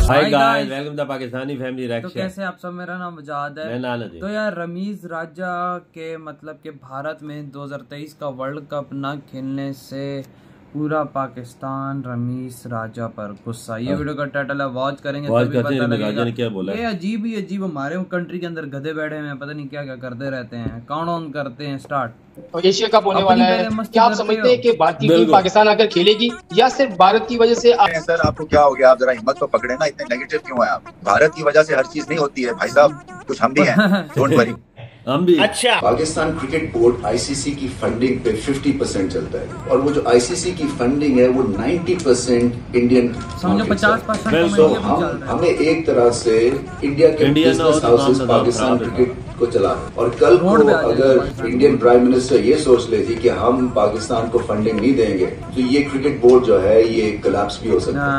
Hi guys, welcome to Pakistani family reaction. तो कैसे आप सब? मेरा नाम वजाद है। तो यार रमीज राजा के मतलब के भारत में 2023 का वर्ल्ड कप ना खेलने से पूरा पाकिस्तान रमीज राजा पर गुस्सा। ये वीडियो का टाइटल है, वॉच करेंगे तभी पता लगेगा। क्या बोला? ये अजीब ही अजीब, हमारे कंट्री के अंदर गधे बैठे हुए हैं, पता नहीं क्या क्या करते रहते हैं। काउंट ऑन करते हैं, स्टार्ट। एशिया कप होने वाला है, क्या आप समझते हैं कि भारतीय टीम पाकिस्तान आकर खेलेगी या सिर्फ भारत की वजह से? सर आपको क्या हो गया? आप जरा हिम्मत तो पकड़े ना, इतने नेगेटिव क्यों है आप? भारत की वजह से हर चीज नहीं होती है भाई साहब, कुछ हम भी हैं, डोंट वरी। हम भी। अच्छा, पाकिस्तान क्रिकेट बोर्ड आईसीसी की फंडिंग पे 50% चलता है और वो जो आईसीसी की फंडिंग है वो 90% इंडियन, समझो 50%। हमें एक तरह से इंडिया के बिजनेस हाउसेस पाकिस्तान क्रिकेट को चला रहे हैं। और कल को अगर इंडियन प्राइम मिनिस्टर ये सोच लेती कि हम पाकिस्तान को फंडिंग नहीं देंगे तो ये क्रिकेट बोर्ड जो है ये कोलैप्स भी हो सकता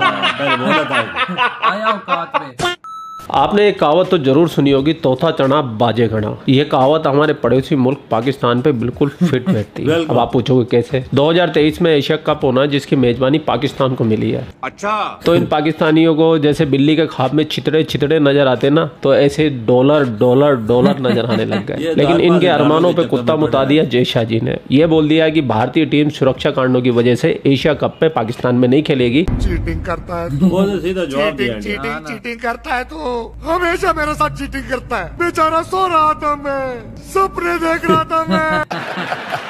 है। आपने एक कहावत तो जरूर सुनी होगी, तोता चना बाजे घना। ये कहावत हमारे पड़ोसी मुल्क पाकिस्तान पे बिल्कुल फिट बैठती है। अब आप पूछोगे कैसे? 2023 में एशिया कप होना जिसकी मेजबानी पाकिस्तान को मिली है। अच्छा, तो इन पाकिस्तानियों को जैसे बिल्ली के खाब में छितड़े छितड़े नजर आते ना, तो ऐसे डॉलर डॉलर डॉलर नजर आने लग गए। लेकिन इनके अरमानों पे कुत्ता मुता दिया जय शाह जी ने। ये बोल दिया कि भारतीय टीम सुरक्षा कारणों की वजह से एशिया कप में पाकिस्तान में नहीं खेलेगी। चीटिंग करता है, चीटिंग करता है, तो हमेशा मेरे साथ चीटिंग करता है। बेचारा सो रहा था, मैं सपने देख रहा था मैं।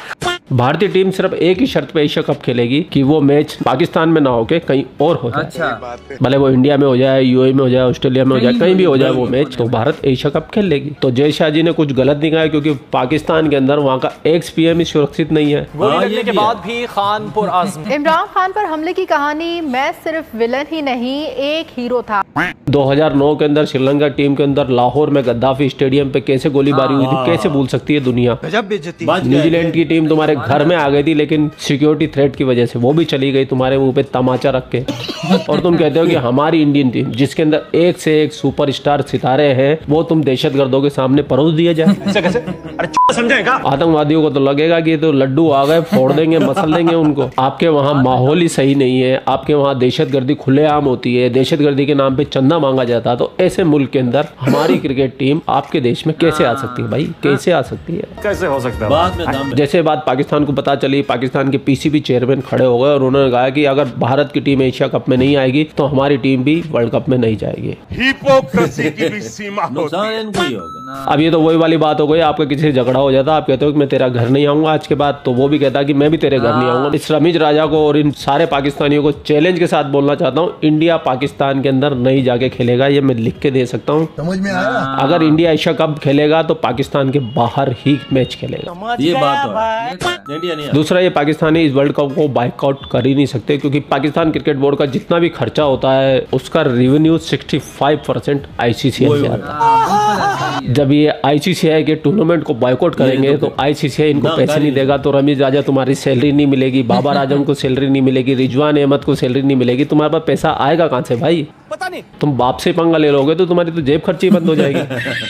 भारतीय टीम सिर्फ एक ही शर्त पे एशिया कप खेलेगी कि वो मैच पाकिस्तान में ना होके कहीं और हो जाए। अच्छा, भले वो इंडिया में हो जाए, यूएई में हो जाए, ऑस्ट्रेलिया में हो जाए, कहीं भी हो जाए वो मैच, तो भारत एशिया कप खेल लेगी। तो जय शाह जी ने कुछ गलत दिखाया क्योंकि पाकिस्तान के अंदर वहाँ का एक्स पीएम सुरक्षित नहीं है। के बाद भी खानपुर आजम इमरान खान पर हमले की कहानी, मैं सिर्फ विलन ही नहीं एक हीरो था। 2009 के अंदर श्रीलंका टीम के अंदर लाहौर में गद्दाफी स्टेडियम पे कैसे गोलीबारी हुई थी, कैसे भूल सकती है दुनिया? न्यूजीलैंड की टीम तुम्हारे घर में आ गई थी, लेकिन सिक्योरिटी थ्रेट की वजह से वो भी चली गई तुम्हारे मुंह पे तमाचा रख के। और तुम कहते हो कि हमारी इंडियन टीम जिसके अंदर एक से एक सुपरस्टार सितारे हैं, वो तुम दहशतगर्दों के सामने परोस दिया जाए। कैसे? अरे समझेगा? आतंकवादियों को तो लगेगा कि तो लड्डू आ गए, फोड़ देंगे, मसल देंगे उनको। आपके वहाँ माहौल ही सही नहीं है, आपके वहाँ दहशतगर्दी खुलेआम होती है, दहशतगर्दी के नाम पे चंदा मांगा जाता। तो ऐसे मुल्क के अंदर हमारी क्रिकेट टीम आपके देश में कैसे आ सकती है भाई? कैसे आ सकती है? कैसे हो सकता है? बाद में जैसे बात पाकिस्तान को पता चली, पाकिस्तान के पीसीबी चेयरमैन खड़े हो गए और उन्होंने कहा कि अगर भारत की टीम एशिया कप में नहीं आएगी तो हमारी टीम भी वर्ल्ड कप में नहीं जाएगी। हिपोक्रेसी की भी सीमा नुकसान इनको ही होगा। अब ये तो वही वाली बात हो गई, आपका किसी से झगड़ा हो जाता, आप कहते हो कि मैं तेरा घर नहीं आऊंगा आज के बाद, तो वो भी कहता कि मैं भी तेरे घर नहीं आऊंगा। इस रमीज राजा को और इन सारे पाकिस्तानियों को चैलेंज के साथ बोलना चाहता हूँ, इंडिया पाकिस्तान के अंदर नहीं जाके खेलेगा, ये मैं लिख के दे सकता हूँ। समझ में आया? अगर इंडिया एशिया कप खेलेगा तो पाकिस्तान के बाहर ही मैच खेलेगा। ये बात है। इंडिया नहीं। दूसरा, ये पाकिस्तानी इस वर्ल्ड कप को बाइकआउट कर ही नहीं सकते क्योंकि पाकिस्तान क्रिकेट बोर्ड का जितना भी खर्चा होता है उसका रेवेन्यू 65% आईसीसीआई से आता है। जब ये आईसीसीआई के टूर्नामेंट को बाइकआउट करेंगे तो आईसीसीआई इनको पैसे नहीं देगा, तो रमीज राजा तुम्हारी सैलरी नहीं मिलेगी, बाबर आजम को सैलरी नहीं मिलेगी, रिजवान अहमद को सैलरी नहीं मिलेगी, तुम्हारे पास पैसा आएगा कहाँ से भाई? पता नहीं। तुम बाप से पंगा ले लोगे तो तुम्हारी तो जेब खर्ची बंद हो जाएगी।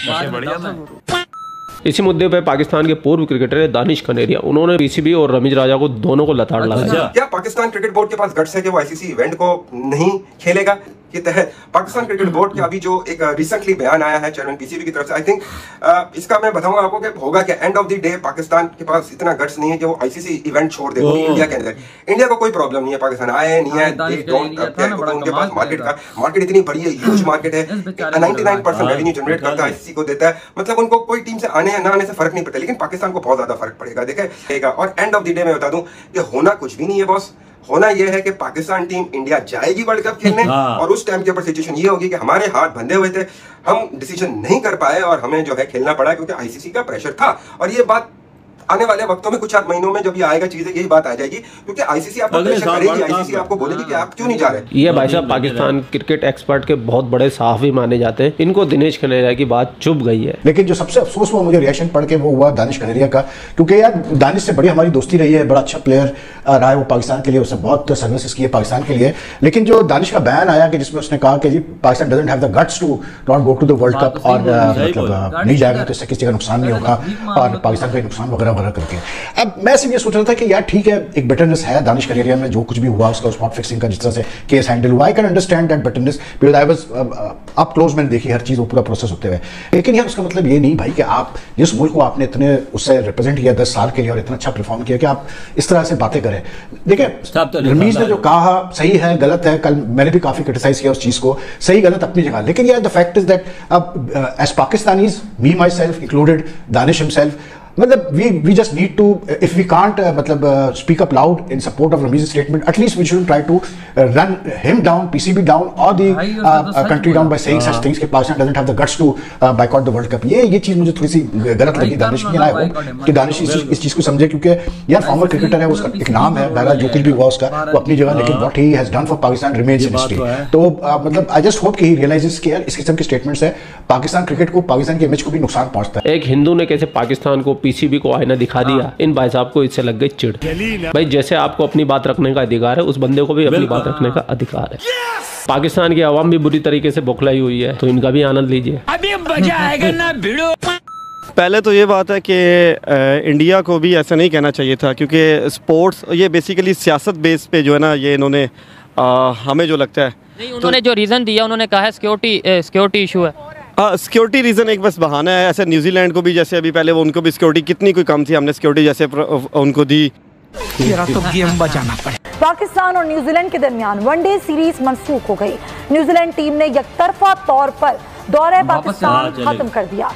इसी मुद्दे पे पाकिस्तान के पूर्व क्रिकेटर दानिश कनेरिया, उन्होंने पीसीबी और रमीज राजा को दोनों को लताड़ लगाया। क्या पाकिस्तान क्रिकेट बोर्ड के पास गट्स है कि वो आईसीसी इवेंट को नहीं खेलेगा? के तहत पाकिस्तान क्रिकेट बोर्ड का अभी जो एक रिसेंटली बयान आया है चेयरमैन पीसीबी की तरफ से, आई थिंक इसका मैं बताऊंगा आपको कि होगा क्या। End of the day Pakistan के पास इतना गट्स नहीं है कि वो आईसीसी इवेंट छोड़ दे इंडिया के अंदर। इंडिया को कोई प्रॉब्लम नहीं है, पाकिस्तान आए नहीं है, उनके पास मार्केट इतनी बड़ी है, ह्यूज मार्केट है, 99% रेवेन्यू जनरेट करता है, आईसीसी को देता है, मतलब उनको कोई टीम से आने या ना आने से फर्क नहीं पड़ता। लेकिन पाकिस्तान को बहुत ज्यादा फर्क पड़ेगा, देखेगा। और एंड ऑफ द डे मैं बता दूं कि होना कुछ भी नहीं है बॉस, होना यह है कि पाकिस्तान टीम इंडिया जाएगी वर्ल्ड कप खेलने और उस टाइम के ऊपर सिचुएशन ये होगी कि हमारे हाथ बंधे हुए थे, हम डिसीजन नहीं कर पाए और हमें जो है खेलना पड़ा क्योंकि आईसीसी का प्रेशर था। और ये बात आने वाले वक्तों में कुछ 4 महीनों में जब ये आएगा चीजें, यही बात आ जाएगी क्योंकि आईसीसी आपको प्रेशर करेगी, आईसीसी आपको बोलेगी कि आप क्यों नहीं जा रहे। ये भाई साहब पाकिस्तान क्रिकेट एक्सपर्ट के बहुत बड़े साहब माने जाते हैं, इनको दिनेश कनेरिया की बात चुभ गई है। लेकिन जो सबसे अफसोस हुआ मुझे रिएक्शन पढ़ के वो हुआ दानिश कनेरिया का, क्योंकि यार दानिश से बड़ी हमारी दोस्ती रही है, बड़ा अच्छा प्लेयर रहा है वो पाकिस्तान के लिए, उसने बहुत सर्विसेज की है पाकिस्तान के लिए। लेकिन जो दानिश का बयान आया कि जिसमें उसने कहा कि जी Pakistan doesn't have the guts to not go to the world cup और मतलब नहीं जाएगा तो इससे किसी का नुकसान नहीं होगा और पाकिस्तान का नुकसान वगैरह वगैरह करके। अब मैं सिर्फ ये सोच रहा था कि यार ठीक है, एक बिटरनेस है दानिश कनेरिया में, जो कुछ भी हुआ उसका स्पॉट फिक्सिंग का जिस तरह से केस हैंडल हुआ, I can understand that bitterness because I was up close, मैंने देखी हर चीज़, वो पूरा प्रोसेस होते हुए। लेकिन यार उसका मतलब ये नहीं भाई कि आप जिस मुल्क को आपने इतने उससे रिप्रेजेंट किया 10 साल के लिए और इतना अच्छा परफॉर्म किया कि आप इस तरह से बातें करें। देखिए रमीज ने जो कहा सही है गलत है, कल मैंने भी काफी क्रिटिसाइज किया उस चीज को, सही गलत अपनी जगह, लेकिन यार द फैक्ट इज दैट अब as Pakistanis, me myself included, Danish himself, मतलब we just need to, if we can't मतलब speak up loud in support of Ramiz's statement, at least we shouldn't try to run him down, PCB down or the country down by saying such things कि Pakistan doesn't have the guts to boycott the World Cup। ये चीज मुझे थोड़ी सी गलत लगी दानिश की, ना हो कि दानिश इस चीज को समझे, क्योंकि यार फॉर्मर क्रिकेटर है, उसका एक नाम है, बहरहाल जो कुछ भी हुआ उसका वो अपनी जगह, लेकिन what he has done for Pakistan remains in history. तो मतलब आई जस्ट होप कि ही रियलाइजेस कि यार इस किस्म के स्टेटमेंट्स है पाकिस्तान क्रिकेट को, पाकिस्तान के इमेज को भी नुकसान पहुंचता है। एक हिंदू ने कैसे पाकिस्तान को, पीसीबी को आईना दिखा दिया, इन भाई साहब को इससे लग गई चिढ़। भाई जैसे आपको अपनी बात रखने का अधिकार है, उस बंदे को भी अपनी बात रखने का अधिकार है। पाकिस्तान की आवाम भी बुरी तरीके से बौखलाई हुई है, तो इनका भी आनंद लीजिए। अभी मजा आएगा ना भिड़ो। पहले तो ये बात है कि इंडिया को भी ऐसा नहीं कहना चाहिए था, क्योंकि स्पोर्ट्स ये बेसिकली सियासत बेस पे जो है ना, ये इन्होंने हमें जो लगता है नहीं, उन्होंने जो रीज़न दिया, उन्होंने कहा है सिक्योरिटी इशू है। सिक्योरिटी रीज़न एक बस बहाना है। ऐसे न्यूजीलैंड को भी, जैसे अभी पहले वो उनको भी सिक्योरिटी कितनी कोई कम थी, हमने सिक्योरिटी जैसे उनको दी। तो गेम बचाना पड़े। पाकिस्तान और न्यूजीलैंड के दरमियान वनडे सीरीज मनसूख हो गई। न्यूजीलैंड टीम ने यकतरफा तौर पर दौरे पाकिस्तान खत्म कर दिया।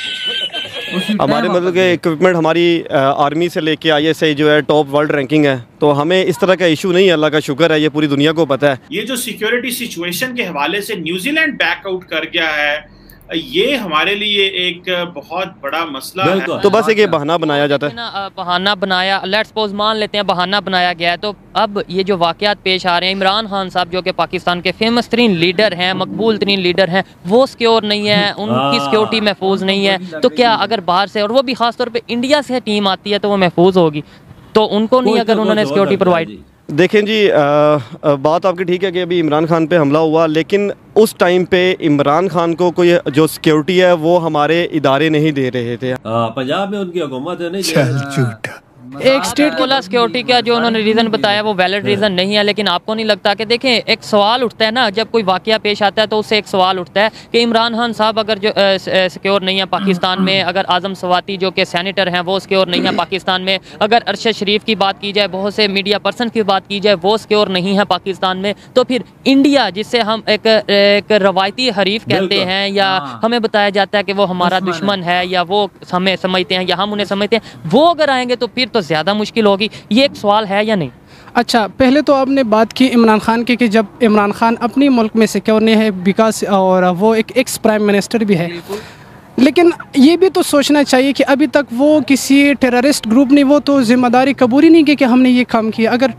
हमारे मतलब के इक्विपमेंट हमारी आर्मी से लेके ISI जो है टॉप वर्ल्ड रैंकिंग है, तो हमें इस तरह का इशू नहीं है, अल्लाह का शुक्र है, ये पूरी दुनिया को पता है। ये जो सिक्योरिटी सिचुएशन के हवाले से न्यूजीलैंड बैकआउट कर गया है, ये हमारे लिए एक बहुत बड़ा मसला है। तो बस एक ये बहाना बनाया जाता है, बहाना बनाया, लेट्स सपोज मान लेते हैं बहाना बनाया गया है। तो अब ये जो वाकयात पेश आ रहे हैं, इमरान खान साहब जो कि पाकिस्तान के फेमस तरीन लीडर हैं, मकबूल तरीन लीडर हैं, वो सिक्योर नहीं है, उनकी सिक्योरिटी महफूज नहीं है। तो क्या अगर बाहर से, और वो भी खास तौर पर इंडिया से टीम आती है, तो वो महफूज होगी? तो उनको नहीं, अगर उन्होंने सिक्योरिटी प्रोवाइड। देखें जी, बात आपकी ठीक है कि अभी इमरान खान पे हमला हुआ, लेकिन उस टाइम पे इमरान खान को कोई जो सिक्योरिटी है वो हमारे इदारे नहीं दे रहे थे। पंजाब में उनकी हुकूमत है, नहीं एक स्टेट बोला सिक्योरिटी का जो उन्होंने रीज़न बताया वो वैलिड रीज़न नहीं है। लेकिन आपको नहीं लगता कि देखें, एक सवाल उठता है ना, जब कोई वाकया पेश आता है तो उससे एक सवाल उठता है कि इमरान खान साहब अगर जो सिक्योर नहीं है पाकिस्तान में, अगर आज़म सवाती जो कि सैनिटर हैं वो सिक्योर नहीं है पाकिस्तान में, अगर अरशद शरीफ की बात की जाए, बहुत से मीडिया पर्सन की बात की जाए, वो सिक्योर नहीं है पाकिस्तान में, तो फिर इंडिया जिससे हम एक रवायती हरीफ कहते हैं, या हमें बताया जाता है कि वो हमारा दुश्मन है, या वो हमें समझते हैं या हम उन्हें समझते हैं, वो अगर आएंगे तो फिर तो ज़्यादा मुश्किल होगी। ये एक सवाल है या नहीं? अच्छा, पहले तो आपने बात की इमरान खान की कि जब इमरान खान अपने मुल्क में सिक्योर नहीं है बिकॉज, और वो एक एक्स प्राइम मिनिस्टर भी है, लेकिन ये भी तो सोचना चाहिए कि अभी तक वो किसी टेररिस्ट ग्रुप ने वो तो जिम्मेदारी कबूल ही नहीं की कि हमने ये काम किया। अगर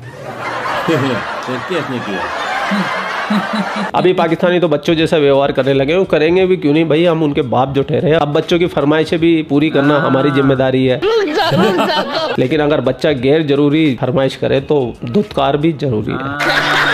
अभी पाकिस्तानी तो बच्चों जैसा व्यवहार करने लगे, वो करेंगे भी क्यों नहीं भाई, हम उनके बाप जो ठहरे हैं। अब बच्चों की फरमाइशें भी पूरी करना हमारी जिम्मेदारी है, लेकिन अगर बच्चा गैर जरूरी फरमाइश करे तो धुतकार भी जरूरी है।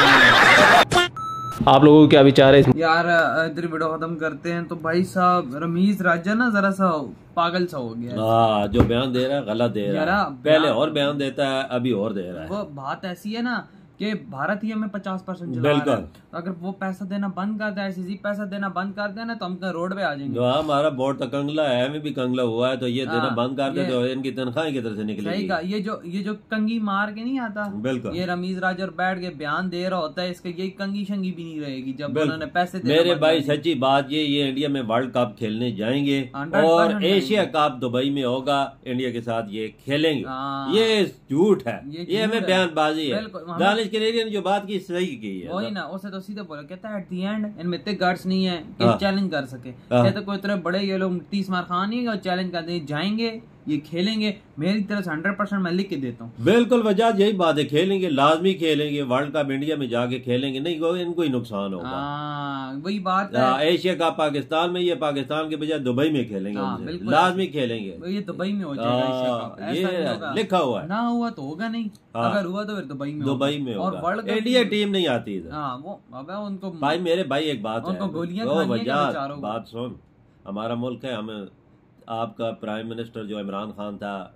आप लोगों के क्या विचार है? यार इधर वीडियो खत्म करते हैं। तो भाई साहब रमीज राजा ना जरा सा पागल सा हो गया, जो बयान दे रहा है गलत दे रहा है, पहले और बयान देता है, अभी और दे रहा है। वो बात ऐसी है ना कि भारत ही हमें 50% चला रहा है। अगर वो पैसा देना बंद कर दे, ICC पैसा देना बंद कर दे ना, तो हम रोड पे आ जाएंगे। हमारा बोर्ड तो कंगला है, हमें भी कंगला हुआ है, तो ये देना बंद कर दे तो इनकी तनख्वाह की तरफ से निकलेगी। सही कहा। ये जो कंगी मार के नहीं आता, बिल्कुल ये रमीज राजा और बैठ के बयान दे रहा होता है, इसके यही कंगी शंगी भी नहीं रहेगी जब उन्होंने पैसे देना। मेरे भाई सच्ची बात ये इंडिया में वर्ल्ड कप खेलने जाएंगे और एशिया कप दुबई में होगा, इंडिया के साथ ये खेलेंगे। ये झूठ है, ये हमें बयानबाजी है। दानिश कनेरिया ने जो बात की सही की है, वही ना, उसे तो सीधे बोला, कहता है एट द एंड इनमें इतने गट्स नहीं है कि चैलेंज कर सके। कहते कोई तरह बड़े ये लोग 30 मार खान नहीं चैलेंज करते हैं, जाएंगे ये खेलेंगे। मेरी तरफ से 100% मैं लिख के देता हूँ। बिल्कुल वजह यही बात है, खेलेंगे, लाजमी खेलेंगे, वर्ल्ड कप इंडिया में जाके खेलेंगे, नहीं इनको ही नुकसान होगा। वही बात है। एशिया कप पाकिस्तान में, ये पाकिस्तान के बजाय दुबई में खेलेंगे, लाजमी खेलेंगे। ये दुबई में हो जाएगा, ये लिखा हुआ है। ना हुआ तो होगा नहीं, अगर हुआ तो फिर दुबई में और वर्ल्ड इंडिया टीम नहीं आती वो उनको भाई, मेरे भाई एक बात है, गोलियां बात सुन, हमारा मुल्क है, हमें आपका प्राइम मिनिस्टर जो इमरान खान था,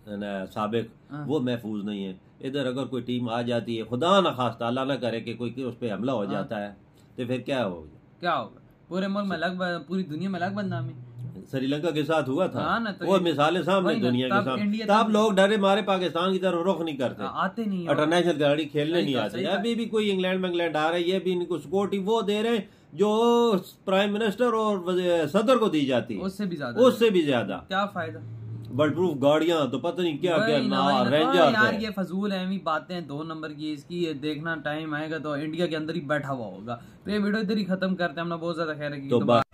साबिक, वो महफूज नहीं है। इधर अगर कोई टीम आ जाती है, खुदा न खास्ता, अल्लाह ना करे कि कोई उस पर हमला हो जाता है, तो फिर क्या होगा? क्या होगा? पूरे मुल्क में अलग, पूरी दुनिया में अलग बदनामी। श्रीलंका के साथ हुआ था ना, तो वो मिसालें सामने दुनिया के सामने। तब लोग डरे मारे पाकिस्तान की तरफ रुख नहीं करते, आते नहीं, इंटरनेशनल खिलाड़ी खेलने नहीं आते। अभी भी कोई इंग्लैंड में इंग्लैंड आ रहा है, ये भी इनको सिक्योरिटी वो दे रहे हैं जो प्राइम मिनिस्टर और सदर को दी जाती है, उससे भी ज्यादा। क्या फायदा? बल्ड प्रूफ गाड़ियां तो पता नहीं क्या क्या रेंजर यार, ये फजूल है बातें 2 नंबर की। इसकी ये देखना टाइम आएगा तो इंडिया के अंदर ही बैठा हुआ होगा। तो ये वीडियो इधर ही खत्म करते हैं, हमने बहुत ज्यादा खैर की।